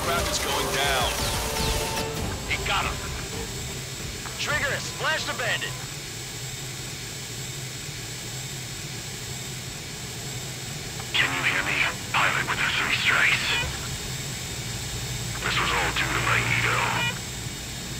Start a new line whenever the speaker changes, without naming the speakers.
aircraft is going down.
He got him. Trigger has splashed a bandit.
Can you hear me? Pilot with the 3 strikes. This was all due to my ego.